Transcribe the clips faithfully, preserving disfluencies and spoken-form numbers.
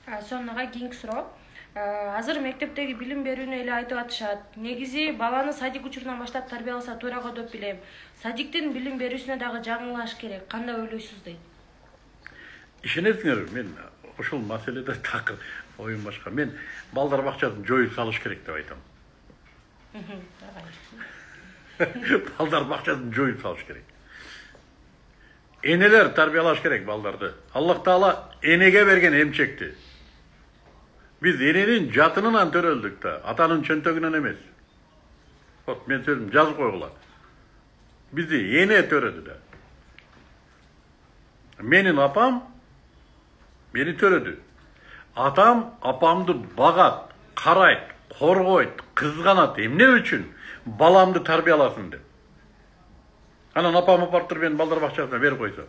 Сонуга кийинки суроо. Азыр мектептеги билим берүүнү эле айтып атышат. Негизи баланы садик учурунан баштап тарбияласа туура го деп билем. Садиктин билим берүүсүнө дагы жаңылаш керек. Кандай ойлойсуз дейт. Ишенесиңер, мен ушул маселеде такыр оюм башка. Мен балдар бакчасын жоюп салыш керек деп айтам. Балдар бакчасын жоюп салыш керек. Энелер тарбиялаш керек балдарды. Аллах Таала энеге берген эмчекти. Biz enенин жатынынан төрөлдүк да, атанын чөнтөгүнөн эмес. Вот мен сөзүм жазып койгула. Бизди эне төрөдү да. Менин апам мени төрөдү. Атам апамды багат, карайт, коргойт, кызганат. Эмне үчүн? Баламды тарбияласын деп. Анан апам апарып туруп мени балдар бакчасына берип койсо.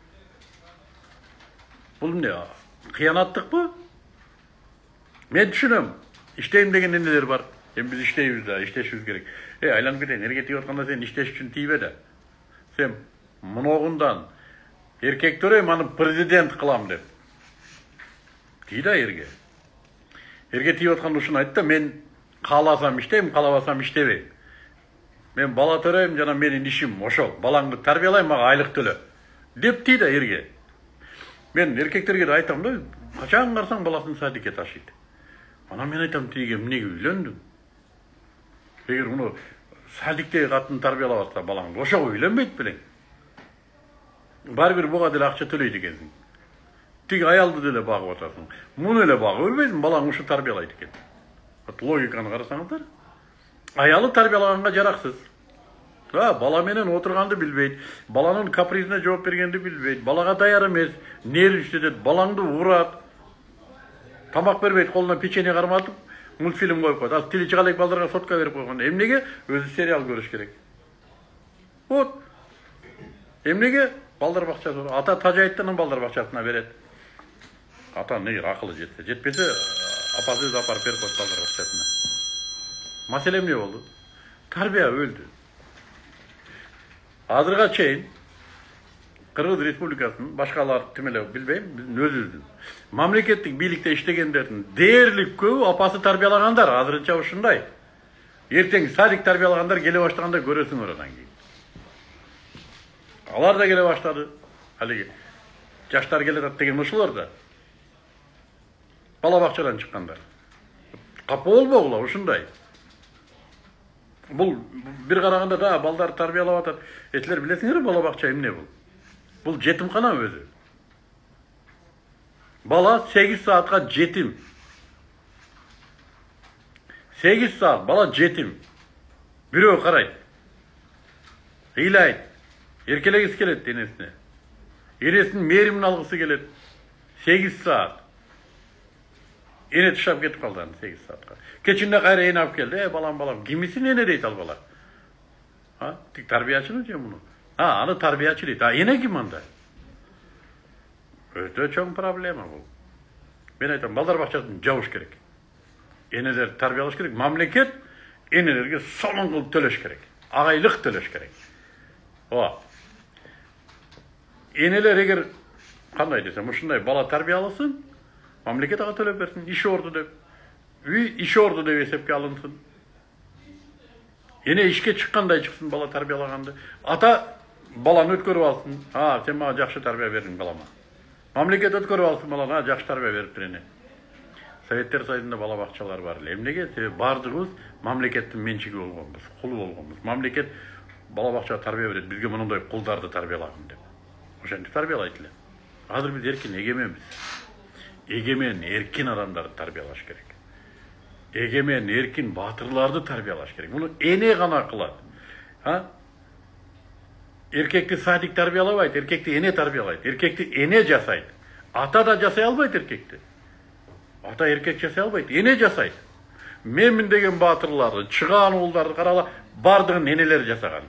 Бул эмне? Кыянаттыкпы? Мен түшүнөм. Иштейм деген энелер бар. Эми биз иштейбиз да, иштешибиз керек. Э, айланып кетейин, эрге тийип атканда сен иштеш үчүн тийбе да. Сен муногундан эркектер аны президент кылам деп. Тий да эрге. Эрге тийип атканда ушуну айт да, мен кааласам иштейм, каалабасам иштебейм. Мен бала төрөйм, жана менин ишим ошол. Балаңды тарбиялайм, мага айлык төлө. Деп тий да эрге. Мен эркектерге да айтам да, качан карасаң баласын садикке ташыйт. Анан мен айтам, тиге эмнеге үйлөндүң? Эгер муну садикте катын тарбиялап атса балаңды, ошого үйлөнбөйт белең. Баары бир буга деле акча төлөйт экенсиң. Тиги аялды деле багып атасың. Муну эле багып ölбөйсүң, балаң ушу тарбиялайт экен. Вот логиканы карасаңыздар. Аялы тарбиялаганга жараксыз. Да, бала менен отурганды билбейт, баланын капризине жооп бергенди билбейт, балага даяр эмес, нервиштетет, балаңды урат. Тамак бербейт, колуна печенье карматып, мультфильм коюп коет. Ал тили чыга элек балдарга сотка берип койгон. Эмнеге? Өзү сериал көрүш керек. Вот. Эмнеге? Балдар бакчасы. Ата тажайттан балдар бакчасына берет. Ата негер акылы жетсе, жетпесе апасы өзү апарып берип коет балдар бакчасына. Маселе эмне болду? Тарбия өлдү. Азырга чейин Кыргыз Республикасынын башкалар тимеле билбейм, биздин өзүбүздүн мамлекеттик бийликте иштегендердин дээрлик көбү апасы тарбиялагандар. Азырынча ушундай. Эртең садик тарбиялагандар келе баштаганда көрөсүңөр андан кийин. Алар да келе баштады. Алиги жаштар келе атат деген ушулар да. Бала бакчадан чыккандар. Капа болбогула ушундай. Бул бир караганда да балдар тарбиялап атат. Этлер билесиңерби бала бакча эмне бул? Бул жетимкана өзү. Бала сегиз саатка жетим. сегиз саат бала жетим. Бирөө карайт. Ыйлайт. Эркелегиси келет энесине. Энесинин мээримин алгысы келет. сегиз саат. Эне тышап кетип калды аны сегиз саатка. Кечинде кайра эне алып келди. Э, балам, балам, кимисин эне дейт ал бала? Ha, тик тарбиячы же муну? Ha, аны тарбиячы дейт. А эне ким анда? Өтө чоң проблема бул. Мен айтам, балдар бакчасын жабыш керек. Энелер тарбиялаш керек. Мамлекет энелерге сонун кылып төлөш керек. Агайлык төлөш керек. О. Энелер эгер кандай десем, ушундай бала тарбияласын, мамлекет ага төлөп берсин, иш орду деп. Үй иш орду деп эсепке алынсын. Эне ишке чыккандай чыксын бала тарбиялаганды. Ата баланы өткөрүп алсын. А, сен мага жакшы тарбия бердиң балама. Мамлекет өткөрүп алсын баланы, а жакшы тарбия бериптир эне. Советтер Союзунда бала бакчалар бар эле. Эмнеге? Себеби бардыгыбыз мамлекеттин менчиги болгонбуз, кул болгонбуз. Мамлекет бала бакча тарбия берет, бизге мындай кулдарды тарбиялагын деп. Ошентип тарбиялайт эле. Азыр биз эркин эгеменбиз. Эгемен, эркин адамдарды тарбиялаш керек. Эгемен, эркин батырларды тарбиялаш керек. Муну эне гана кылат. Ha? Эркекти садик тарбиялабайт, эркекти эне тарбиялайт. Эркекти эне жасайт. Ата да жасай албайт эркекти. Ата эркек жасай албайт, эне жасайт. Менмин деген батырларды, чыгаан уулдарды карала, бардыгын энелер жасаган.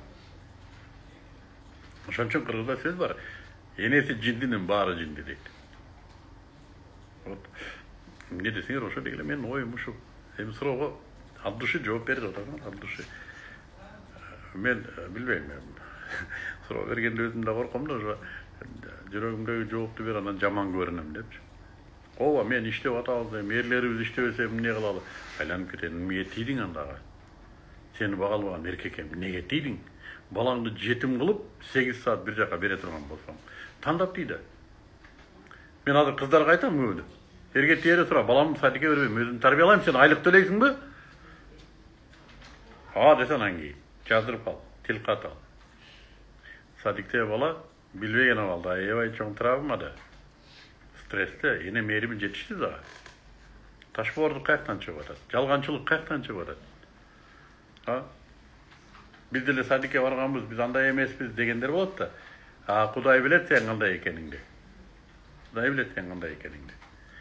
Ошон үчүн кыргызда сөз бар. Энеси жиндинин баары жинди дейт. Вот. Эмне десеңер ошо дегеле менин оюм ушу. Эми суроого от души жооп берди атам, от души. Мен билбейм. Суроо бергенде өзүм да корком да, ошо жүрөгүмдөгү жоопту бер, анан жаман көрүнөм депчи. Ооба, мен иштеп атабыз, мэрлерибиз иштебесе эмне кылалы? Айланып кетет, эмнеге тийдиң андага? Сени бага албаган эркек эм, эмнеге тийдиң? Балаңды жетим кылып, сегиз саат бир жака бере турган болсоң, тандап тийди. Мен азыр кыздарга айтам көбүнө. Эрге тере тура, баламды садикке бербейм, өзүм тарбиялайм, сен айлык төлөйсүңбү? А десен анги, жаздырып кал, тил кат ал. Садикте бала билбеген абалда, аябай чоң травмада. Стрессте, эне мээрими жетишти да. Ташбоордук каяктан чыгып атат? Жалганчылык каяктан чыгып атат? А? Биз деле садикке барганбыз, биз андай эмеспиз дегендер болот да. А Кудай билет сен кандай экениңди. Кудай билет сен кандай экениңди.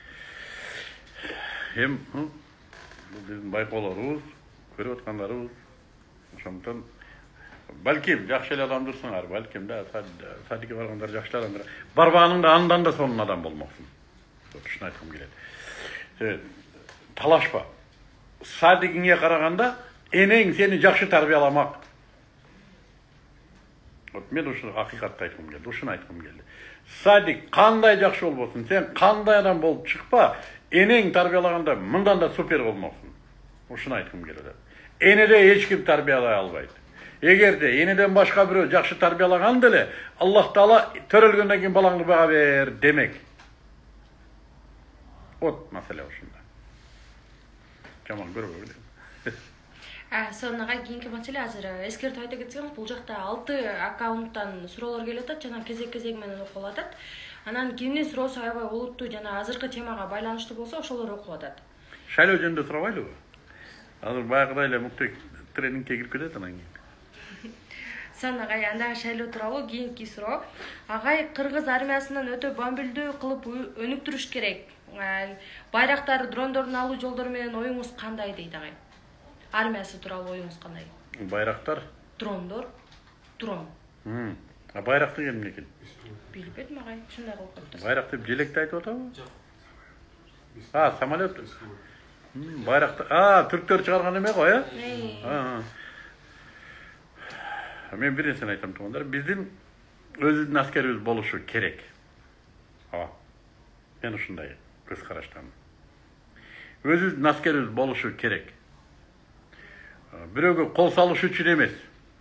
Эм, бул биздин байкоолорубуз, көрүп аткандарыбыз. Ошондон балким жакшы эле адамдырсыңар, балким да садикке баргандар жакшы адамдар. Барбаганыңда андан да сонун адам болмоксуң. Ушуну айткым келет. Талашпа. Садигиңе караганда энең сени жакшы тарбияламак. Мен ушуну акыйкатты айткым келди, ушуну айткым келди. Садик кандай жакшы болбосун, сен кандай адам болуп чыкпа, энең тарбиялаганда мындан да супер болмоксуң. Ушуну айткым келет. Энеде эч ким тарбиялай албайт. Эгерде энеден башка бирөө жакшы тарбиялаган деле, Аллах Таала төрөлгөндөн кийин балаңды бага бер демек. Вот маселе ушунда. Жаман көрбөгүл. Сонага кийинки маселе азыр эскертип айта кетсеңиз, бул жакта алты аккаунттан суроолор келип атат, жана кезек-кезек менен окулуп атат. Анан кимдин суроосу аябай олуттуу жана азыркы темага байланыштуу болсо, ошолор окулуп атат. Шайлоо жөнүндө сурабайлыбы? Азыр баягыдай эле мукты тренингке кирип кетет анан кийин. Сонагай анда шайлоо тууралуу кийинки суроо. Агай, кыргыз армиясынан өтө бомбилдүү кылып өнүктүрүш керек. Байрактар, дрондордун алуу жолдору менен оюңуз кандай дейт агай? Армиясы тууралуу оюңуз кандай? Байрактар? Дрондор, дрон. А байракты эмне экен? Билбедим агай, ушундай кылып коюптур. Байрак деп желекти айтып атабы? А, самолет. Байракты. А, түрктөр чыгарган эме го, э? Мен бир нерсени айтам туугандар, биздин өзүбүздүн аскерибиз болушу керек. А. Мен ушундай көз караштамын. Өзүбүздүн аскерибиз болушу керек. Бирөөгө кол салыш үчүн эмес.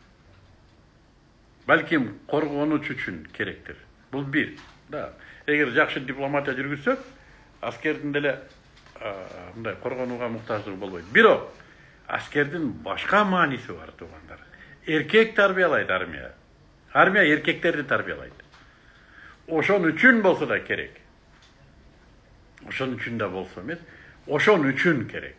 Балким коргонуч үчүн керектир. Бул бир. Да. Эгер жакшы дипломатия жүргүзсөк, аскердин деле мындай коргонууга муктаждыгы болбойт. Бирок аскердин башка мааниси бар туугандар. Эркек тарбиялайт армия. Армия эркектерди тарбиялайт. Ошон үчүн болсо да керек. Ошон үчүн да болсо эмес, ошон үчүн керек.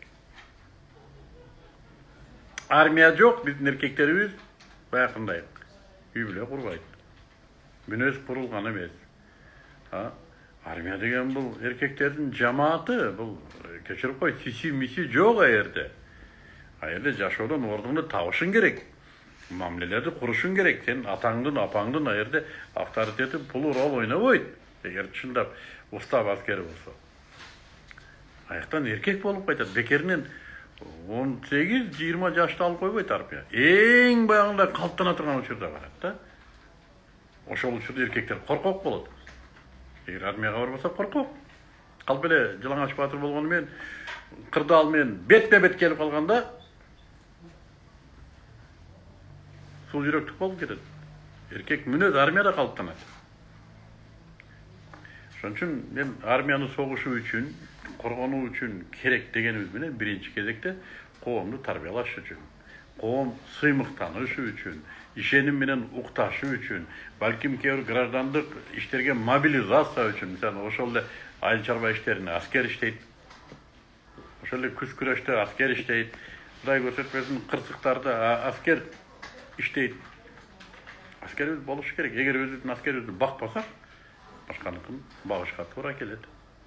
Армия жок, биздин эркектерибиз баягындай үй бүлө курбайт. Мүнөз курулган эмес. Армия деген бул эркектердин жамааты, бул кечирип кой, сиси миси жок аерде. Аерде жашоодон ордуңду табышың керек. Мамилелерди курушуң керек. Сен атаңдын, апаңдын аерде авторитети пулу рол ойнобойт. Эгер чындап устап аскери болсо. Аяктан эркек болуп кайтат. Бекеринен он сегиз жыйырма жашты алып койбойт армия. Эң баягында калптана турган учурда барат да. Ошол учурда эркектер коркок болот. Эгер армияга барбаса коркок. Калп эле Жалаңач баатыр болгону менен кырдаал менен бетпе бет келип калганда сул жүрөктүк болуп кетет. Эркек мүнөз армияда калыптанат. Ошон үчүн мен армияны согушу үчүн, коргонуу үчүн керек дегенибиз менен биринчи кезекте коомду тарбиялаш үчүн, коом сыймыктанышы үчүн, ишеним менен укташы үчүн, балким кээ бир граждандык иштерге мобилизация үчүн, мисалы ошол эле айыл чарба иштерине аскер иштейт. Ошол эле күз күрөштө аскер иштейт. Кудай көрсөтпөсүн, кырсыктарда аскер иштейт. Аскерибиз болуш керек. Эгер өзүбүздүн аскерибизди бакпасак, башканыкын багышка туура келет.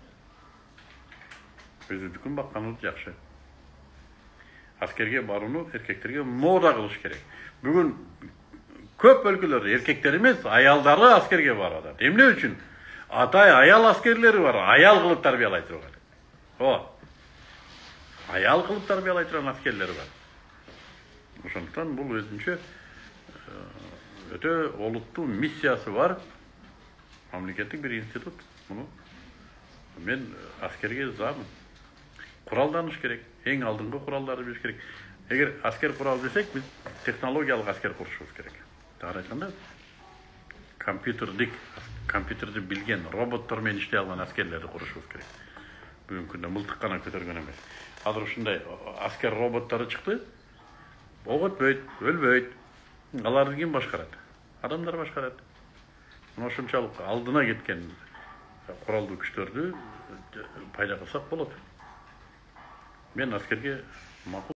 Өзүбүздүкүн бакканыбыз жакшы. Аскерге барууну эркектерге мода кылыш керек. Бүгүн көп өлкөлөрдө эркектер эмес, аялдары аскерге барат. Эмне үчүн? Атай аял аскерлери бар, аял кылып тарбиялай турган. О. Аял кылып тарбиялай турган аскерлер бар. Ошондуктан бул өзүнчө өтө олуттуу миссиясы бар мамлекеттик бир институт. Муну мен аскерге замын. Құралданыш керек. Ең алдыңғы құралдарды біліш керек. Егер аскер құрал десек, біз технологиялық аскер құрышымыз керек. Тағы айтқанда, компьютердік, компьютерді білген роботтармен істей алған аскерлерді құрышымыз керек. Бүгінгі күнде мылтық қана көтерген емес. Қазір ушундай аскер роботтары шықты. Оқ өтпейді, өлбейді. Аларды ким башкарат? Адамдар башкарат. Ошончалык алдына кеткен құралды күчтөрдү пайда кылсак болот. Мен аскерге макул